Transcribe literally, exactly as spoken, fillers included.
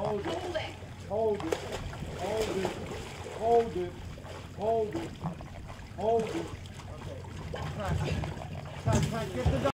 hold it, Hold it. hold it, hold it, hold it, hold it, hold it. Okay. Try, try, try, get the dog.